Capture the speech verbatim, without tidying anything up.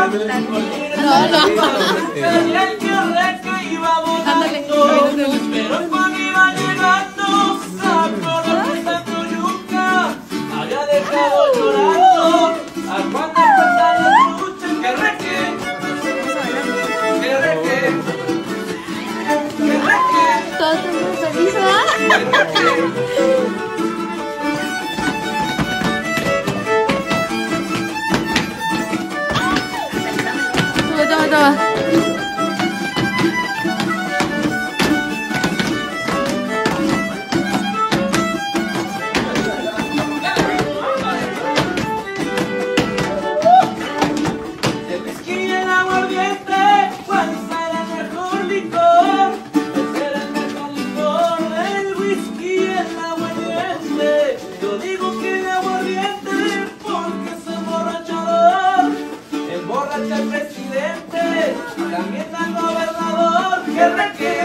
No, no. El que reque iba volando, pero cuando iba llegando, sacó la puesta yuca, había dejado llorando, a cuando empezó la lucha, que reque, que reque, que reque, Todos estamos felices, ¿verdad? Toma, toma. el whisky y el aguardiente, ¿cuál será el mejor licor? ¿Cuál será el mejor licor? El whisky y el aguardiente. Yo digo que el aguardiente porque es emborrachador, emborracha al presidente, también al gobernador, que requiere.